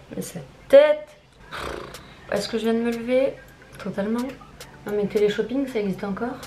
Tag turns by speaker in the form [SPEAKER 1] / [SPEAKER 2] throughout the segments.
[SPEAKER 1] Et cette tête. Est-ce que je viens de me lever? Totalement. Non mais télé-shopping, ça existe encore?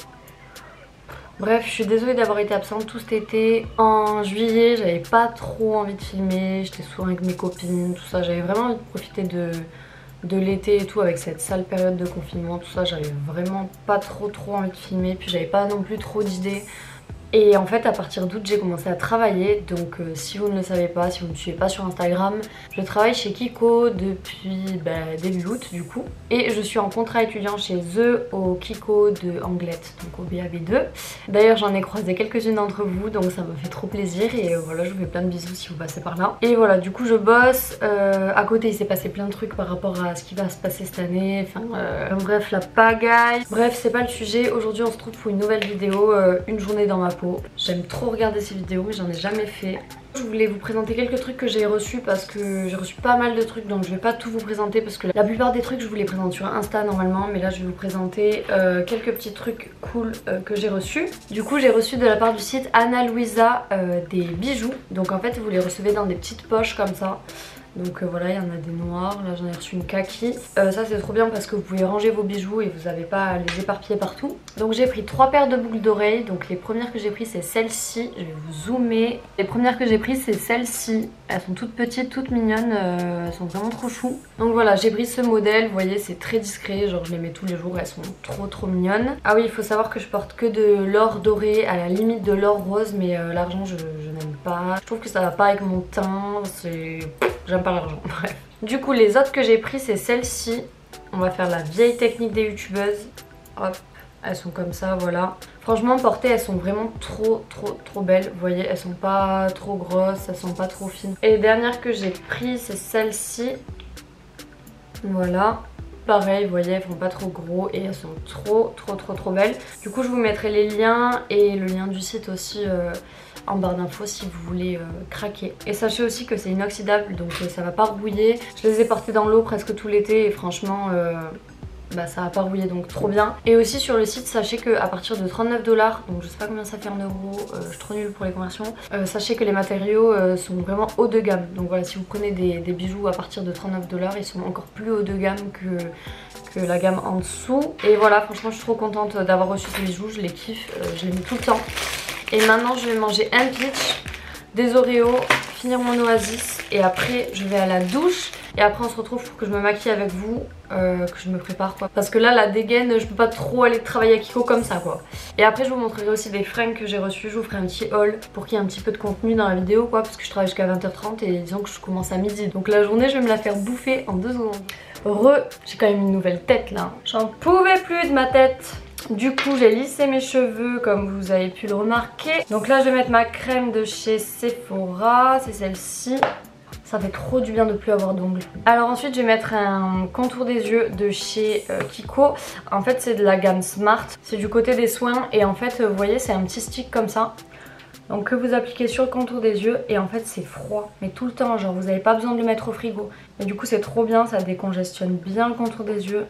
[SPEAKER 1] Bref, je suis désolée d'avoir été absente tout cet été. En juillet, j'avais pas trop envie de filmer. J'étais souvent avec mes copines, tout ça. J'avais vraiment envie de profiter de l'été et tout avec cette sale période de confinement, tout ça. J'avais vraiment pas trop envie de filmer. Puis j'avais pas non plus trop d'idées. Et en fait à partir d'août j'ai commencé à travailler, donc si vous ne le savez pas, si vous ne me suivez pas sur Instagram, je travaille chez Kiko depuis début août du coup. Et je suis en contrat étudiant chez eux au Kiko de Anglette, donc au BAB2. D'ailleurs j'en ai croisé quelques-unes d'entre vous, donc ça me fait trop plaisir et voilà, je vous fais plein de bisous si vous passez par là. Et voilà, du coup je bosse, à côté il s'est passé plein de trucs par rapport à ce qui va se passer cette année, enfin bref la pagaille. Bref c'est pas le sujet, aujourd'hui on se trouve pour une nouvelle vidéo, une journée dans ma peau. J'aime trop regarder ces vidéos mais j'en ai jamais fait. Je voulais vous présenter quelques trucs que j'ai reçus parce que j'ai reçu pas mal de trucs, donc je vais pas tout vous présenter parce que la plupart des trucs je vous les présente sur Insta normalement, mais là je vais vous présenter quelques petits trucs cool que j'ai reçus. Du coup j'ai reçu de la part du site Ana Luisa des bijoux, donc en fait vous les recevez dans des petites poches comme ça. Donc voilà, il y en a des noirs, là j'en ai reçu une kaki. Ça c'est trop bien parce que vous pouvez ranger vos bijoux et vous n'avez pas à les éparpiller partout. Donc j'ai pris 3 paires de boucles d'oreilles. Donc les premières que j'ai prises c'est celles-ci, je vais vous zoomer. Les premières que j'ai prises c'est celles-ci. Elles sont toutes petites, toutes mignonnes, elles sont vraiment trop chou. Donc voilà, j'ai pris ce modèle, vous voyez c'est très discret, genre je les mets tous les jours, elles sont trop mignonnes. Ah oui, il faut savoir que je porte que de l'or doré, à la limite de l'or rose, mais l'argent je n'aime pas. Je trouve que ça va pas avec mon teint, c'est... J'aime pas l'argent, bref. Du coup les autres que j'ai pris c'est celles-ci. On va faire la vieille technique des youtubeuses. Hop, elles sont comme ça, voilà. Franchement portées elles sont vraiment trop belles. Vous voyez, elles sont pas trop grosses, elles sont pas trop fines. Et les dernières que j'ai prises c'est celles-ci. Voilà. Pareil, vous voyez, elles font pas trop gros et elles sont trop belles. Du coup je vous mettrai les liens et le lien du site aussi en barre d'infos si vous voulez craquer. Et sachez aussi que c'est inoxydable, donc ça va pas rouiller. Je les ai portées dans l'eau presque tout l'été et franchement ça va pas rouiller, donc trop bien. Et aussi sur le site sachez que à partir de 39 $, donc je sais pas combien ça fait en euros, je suis trop nulle pour les conversions, sachez que les matériaux sont vraiment haut de gamme. Donc voilà, si vous prenez des bijoux à partir de 39 $, ils sont encore plus haut de gamme que la gamme en dessous. Et voilà, franchement je suis trop contente d'avoir reçu ces bijoux, je les kiffe, je les mets tout le temps. Et maintenant je vais manger un peach, des Oreos, finir mon oasis et après je vais à la douche. Et après on se retrouve pour que je me maquille avec vous, que je me prépare quoi. Parce que là la dégaine, je peux pas trop aller travailler à Kiko comme ça quoi. Et après je vous montrerai aussi des fringues que j'ai reçues, je vous ferai un petit haul pour qu'il y ait un petit peu de contenu dans la vidéo quoi. Parce que je travaille jusqu'à 20h30 et disons que je commence à midi. Donc la journée je vais me la faire bouffer en 2 secondes. J'ai quand même une nouvelle tête là. J'en pouvais plus de ma tête. Du coup j'ai lissé mes cheveux comme vous avez pu le remarquer. Donc là je vais mettre ma crème de chez Sephora, c'est celle-ci. Ça fait trop du bien de plus avoir d'ongles. Alors ensuite je vais mettre un contour des yeux de chez Kiko. En fait c'est de la gamme Smart, c'est du côté des soins et en fait vous voyez c'est un petit stick comme ça. Donc que vous appliquez sur le contour des yeux et en fait c'est froid, mais tout le temps, genre vous n'avez pas besoin de le mettre au frigo. Et du coup c'est trop bien, ça décongestionne bien le contour des yeux.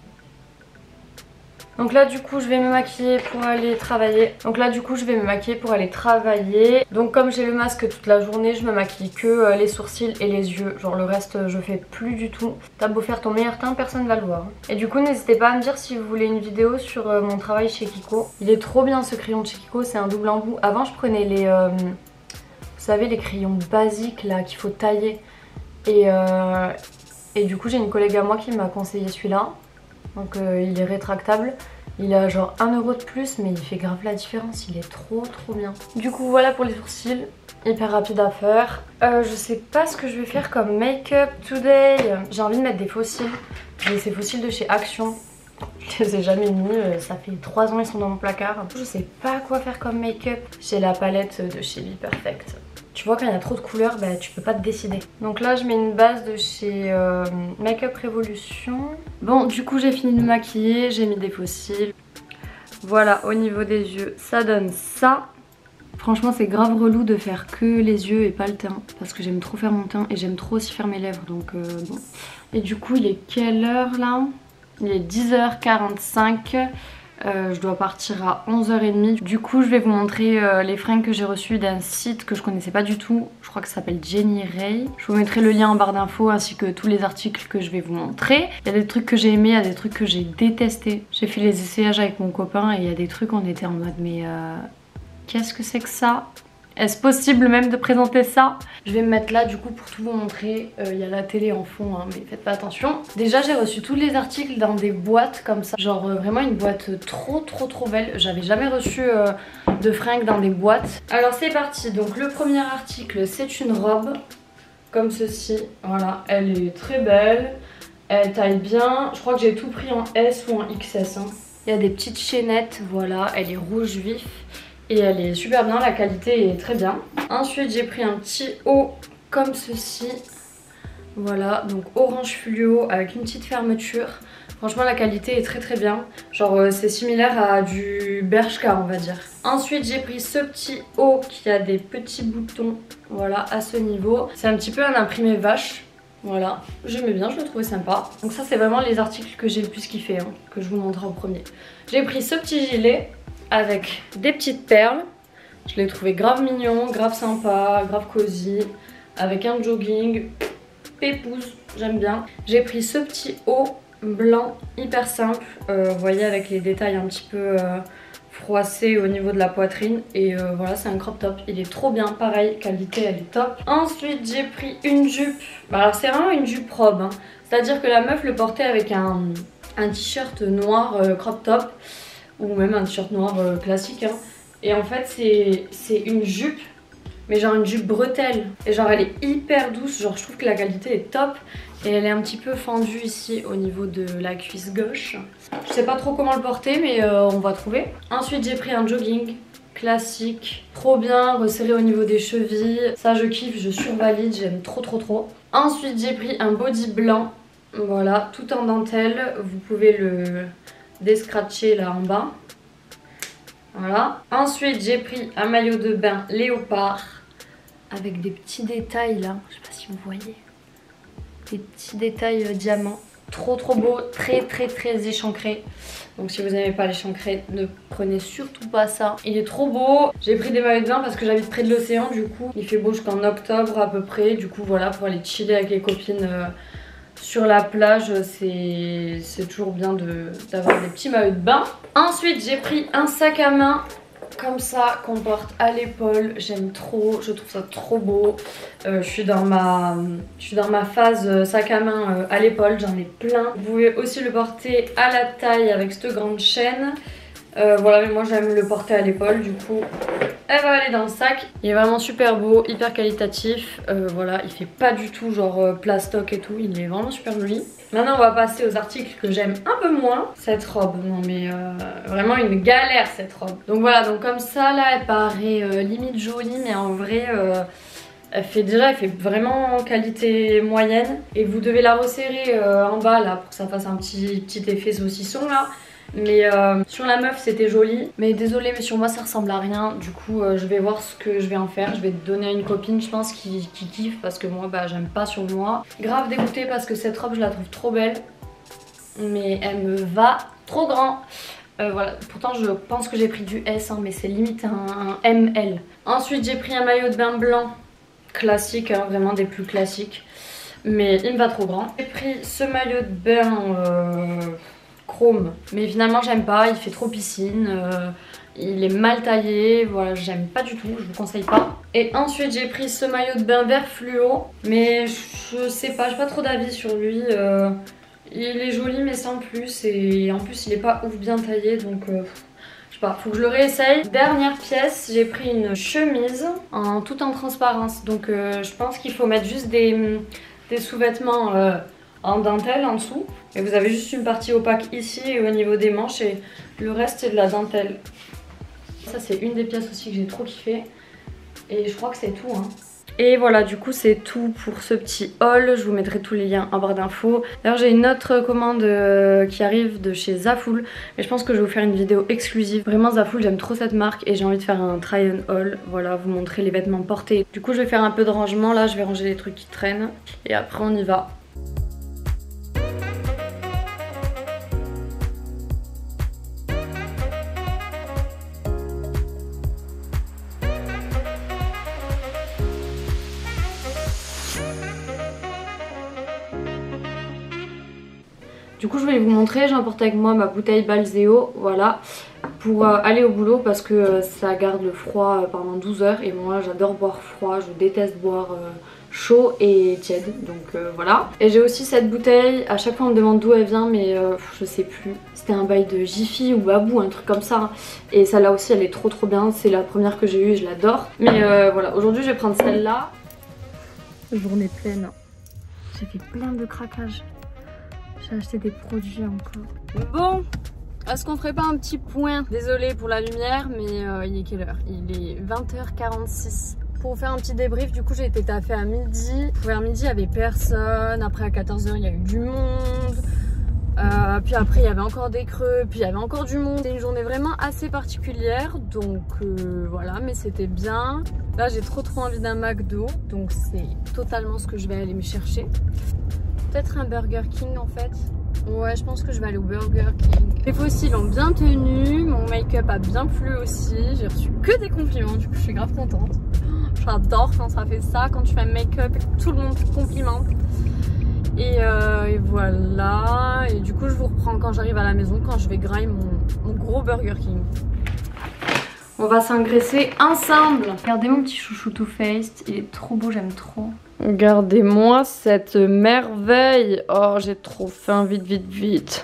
[SPEAKER 1] Donc là du coup je vais me maquiller pour aller travailler. Donc comme j'ai le masque toute la journée, je me maquille que les sourcils et les yeux. Genre le reste je fais plus du tout. T'as beau faire ton meilleur teint, personne va le voir. Et du coup n'hésitez pas à me dire si vous voulez une vidéo sur mon travail chez Kiko. Il est trop bien ce crayon de chez Kiko, c'est un double embout. Avant je prenais les, vous savez les crayons basiques là qu'il faut tailler. Et du coup j'ai une collègue à moi qui m'a conseillé celui-là. Donc il est rétractable. Il a genre 1 € de plus mais il fait grave la différence, il est trop bien. Du coup voilà pour les sourcils, hyper rapide à faire. Je sais pas ce que je vais faire comme make-up today. J'ai envie de mettre des faux cils. J'ai ces faux cils de chez Action. Je les ai jamais mis, ça fait 3 ans ils sont dans mon placard. Je sais pas quoi faire comme make-up. J'ai la palette de chez Be Perfect. Tu vois quand il y a trop de couleurs, bah, tu peux pas te décider. Donc là je mets une base de chez Makeup Revolution. Bon du coup j'ai fini de me maquiller, j'ai mis des faux cils. Voilà, au niveau des yeux ça donne ça. Franchement c'est grave relou de faire que les yeux et pas le teint. Parce que j'aime trop faire mon teint et j'aime trop aussi faire mes lèvres. Donc bon. Et du coup il est quelle heure là? Il est 10h45. Je dois partir à 11h30. Du coup je vais vous montrer les fringues que j'ai reçues d'un site que je connaissais pas du tout. Je crois que ça s'appelle Jenny Ray. Je vous mettrai le lien en barre d'infos ainsi que tous les articles que je vais vous montrer. Il y a des trucs que j'ai aimés, il y a des trucs que j'ai détestés. J'ai fait les essayages avec mon copain et il y a des trucs on était en mode mais qu'est-ce que c'est que ça? Est-ce possible même de présenter ça? Je vais me mettre là du coup pour tout vous montrer. Il y a la télé en fond hein, mais faites pas attention. Déjà j'ai reçu tous les articles dans des boîtes comme ça. Genre vraiment une boîte trop belle. J'avais jamais reçu de fringues dans des boîtes. Alors c'est parti. Donc le premier article c'est une robe comme ceci. Voilà, elle est très belle. Elle taille bien. Je crois que j'ai tout pris en S ou en XS. Hein. Il y a des petites chaînettes. Voilà, elle est rouge vif. Et elle est super bien, la qualité est très bien. Ensuite j'ai pris un petit haut comme ceci. Voilà, donc orange fluo avec une petite fermeture. Franchement la qualité est très bien. Genre c'est similaire à du Bershka on va dire. Ensuite j'ai pris ce petit haut qui a des petits boutons. Voilà, à ce niveau. C'est un petit peu un imprimé vache. Voilà, j'aimais bien, je le trouvais sympa. Donc ça c'est vraiment les articles que j'ai le plus kiffé, hein, que je vous montre en premier. J'ai pris ce petit gilet avec des petites perles. Je l'ai trouvé grave mignon, grave sympa, grave cosy. Avec un jogging, pépouze, j'aime bien. J'ai pris ce petit haut blanc hyper simple. Vous voyez avec les détails un petit peu froissés au niveau de la poitrine. Et voilà, c'est un crop top. Il est trop bien, pareil, qualité elle est top. Ensuite j'ai pris une jupe. Alors c'est vraiment une jupe robe. Hein. C'est-à-dire que la meuf le portait avec un t-shirt noir crop top. Ou même un t-shirt noir classique hein. Et en fait c'est une jupe, mais genre une jupe bretelle. Et genre elle est hyper douce, genre je trouve que la qualité est top. Et elle est un petit peu fendue ici au niveau de la cuisse gauche. Je sais pas trop comment le porter mais on va trouver. Ensuite j'ai pris un jogging classique, trop bien, resserré au niveau des chevilles. Ça je kiffe, je survalide, j'aime trop. Ensuite j'ai pris un body blanc, voilà, tout en dentelle. Vous pouvez le descratcher là en bas. Voilà. Ensuite j'ai pris un maillot de bain léopard avec des petits détails là, je sais pas si vous voyez, des petits détails diamants. Trop beau, très échancré. Donc si vous n'aimez pas l'échancré, ne prenez surtout pas ça. Il est trop beau. J'ai pris des maillots de bain parce que j'habite près de l'océan, du coup il fait beau jusqu'en octobre à peu près. Du coup voilà, pour aller chiller avec les copines sur la plage, c'est toujours bien d'avoir des petits maillots de bain. Ensuite j'ai pris un sac à main comme ça qu'on porte à l'épaule. J'aime trop, je trouve ça trop beau. Je suis dans ma phase sac à main à l'épaule, j'en ai plein. Vous pouvez aussi le porter à la taille avec cette grande chaîne. Voilà, mais moi j'aime le porter à l'épaule, du coup elle va aller dans le sac. Il est vraiment super beau, hyper qualitatif. Voilà, il fait pas du tout genre plastoc et tout, il est vraiment super joli. Maintenant on va passer aux articles que j'aime un peu moins. Cette robe, non mais vraiment une galère cette robe. Donc voilà, donc comme ça là elle paraît limite jolie, mais en vrai elle fait vraiment qualité moyenne. Et vous devez la resserrer en bas là pour que ça fasse un petit effet saucisson là. Mais sur la meuf c'était joli. Mais désolée mais sur moi ça ressemble à rien. Du coup je vais voir ce que je vais en faire. Je vais donner à une copine je pense qui kiffe. Parce que moi bah j'aime pas sur moi. Grave dégoûtée parce que cette robe je la trouve trop belle. Mais elle me va trop grand. Voilà, pourtant je pense que j'ai pris du S hein, mais c'est limite un ML. Ensuite j'ai pris un maillot de bain blanc classique hein, vraiment des plus classiques. Mais il me va trop grand. J'ai pris ce maillot de bain chrome, mais finalement j'aime pas, il fait trop piscine, il est mal taillé, voilà j'aime pas du tout, je vous conseille pas. Et ensuite j'ai pris ce maillot de bain vert fluo, mais je sais pas, j'ai pas trop d'avis sur lui. Il est joli mais sans plus, et en plus il est pas ouf bien taillé, donc je sais pas, faut que je le réessaye. Dernière pièce, j'ai pris une chemise tout en transparence, donc je pense qu'il faut mettre juste des sous-vêtements en dentelle en dessous. Et vous avez juste une partie opaque ici et au niveau des manches, et le reste c'est de la dentelle. Ça c'est une des pièces aussi que j'ai trop kiffé. Et je crois que c'est tout hein. Et voilà, du coup c'est tout pour ce petit haul. Je vous mettrai tous les liens en barre d'infos. D'ailleurs j'ai une autre commande qui arrive de chez Zaful, mais je pense que je vais vous faire une vidéo exclusive. Vraiment Zaful, j'aime trop cette marque et j'ai envie de faire un try on haul. Voilà, vous montrer les vêtements portés. Du coup je vais faire un peu de rangement là, je vais ranger les trucs qui traînent. Et après on y va. Du coup je voulais vous montrer, j'ai emporté avec moi ma bouteille Balzeo, voilà, pour aller au boulot parce que ça garde le froid pendant 12 heures et moi j'adore boire froid, je déteste boire chaud et tiède, donc voilà. Et j'ai aussi cette bouteille, à chaque fois on me demande d'où elle vient mais je sais plus. C'était un bail de Jiffy ou Babou, un truc comme ça. Et celle-là aussi elle est trop bien, c'est la première que j'ai eue et je l'adore. Mais voilà, aujourd'hui je vais prendre celle-là. Journée pleine. J'ai fait plein de craquages. J'ai acheté des produits encore. Bon, est-ce qu'on ferait pas un petit point? Désolée pour la lumière, mais il est quelle heure? Il est 20h46. Pour faire un petit débrief, du coup j'ai été taffée à midi. Vers midi il n'y avait personne. Après à 14h il y a eu du monde. Puis après il y avait encore des creux, puis il y avait encore du monde. C'était une journée vraiment assez particulière, donc voilà, mais c'était bien. Là j'ai trop envie d'un McDo, donc c'est totalement ce que je vais aller me chercher. Peut-être un Burger King en fait. Ouais, je pense que je vais aller au Burger King. Les fossiles ont bien tenu, mon make-up a bien plu aussi. J'ai reçu que des compliments, du coup je suis grave contente. J'adore quand ça fait ça, quand tu fais un make-up et que tout le monde te complimente. Et voilà, et du coup je vous reprends quand j'arrive à la maison, quand je vais grailler mon gros Burger King. On va s'engraisser ensemble. Regardez mon petit chouchou Too Faced, il est trop beau, j'aime trop. Regardez-moi cette merveille. Oh, j'ai trop faim, vite.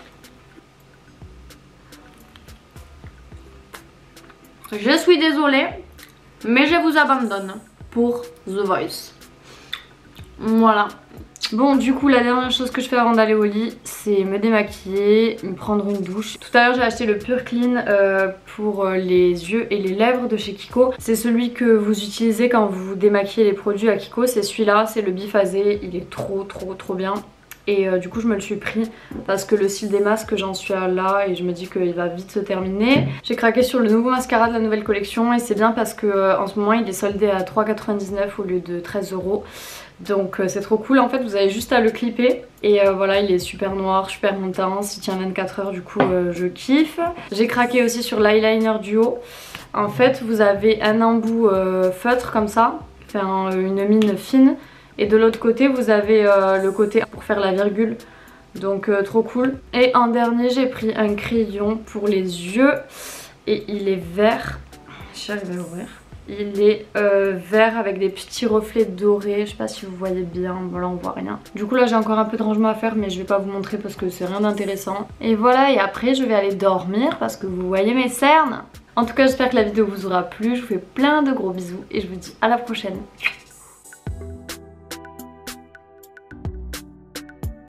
[SPEAKER 1] Je suis désolée, mais je vous abandonne pour The Voice. Voilà. Bon, du coup la dernière chose que je fais avant d'aller au lit, c'est me démaquiller, me prendre une douche. Tout à l'heure j'ai acheté le Pure Clean pour les yeux et les lèvres de chez Kiko. C'est celui que vous utilisez quand vous démaquillez les produits à Kiko, c'est celui-là, c'est le biphasé, il est trop bien. Et du coup je me le suis pris parce que le cil des masques j'en suis à là et je me dis qu'il va vite se terminer. J'ai craqué sur le nouveau mascara de la nouvelle collection et c'est bien parce que en ce moment il est soldé à 3,99 € au lieu de 13 €. Donc c'est trop cool, en fait vous avez juste à le clipper et voilà, il est super noir, super intense, il tient 24 heures, du coup je kiffe. J'ai craqué aussi sur l'eyeliner duo. En fait vous avez un embout feutre comme ça, enfin une mine fine, et de l'autre côté vous avez le côté pour faire la virgule, donc trop cool. Et en dernier j'ai pris un crayon pour les yeux et il est vert, j'arrive à l'ouvrir. Il est vert avec des petits reflets dorés, je sais pas si vous voyez bien, voilà on voit rien. Du coup là j'ai encore un peu de rangement à faire mais je vais pas vous montrer parce que c'est rien d'intéressant. Et voilà, et après je vais aller dormir parce que vous voyez mes cernes. En tout cas j'espère que la vidéo vous aura plu, je vous fais plein de gros bisous et je vous dis à la prochaine.